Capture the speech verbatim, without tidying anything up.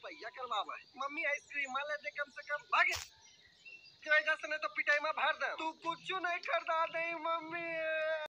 भैया करवावा है। Mummy ice cream माले दे कम से कम भागे। की वजह से नहीं तो पिटाई में भर दे। तू कुछ नहीं खरीदा दे मम्मी।